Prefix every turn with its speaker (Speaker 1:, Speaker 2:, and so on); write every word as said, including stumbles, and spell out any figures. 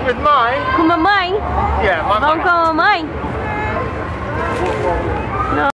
Speaker 1: with mine.
Speaker 2: Com a mamãe?
Speaker 1: Yeah, my
Speaker 2: Vão
Speaker 1: mum.
Speaker 2: com a mamãe?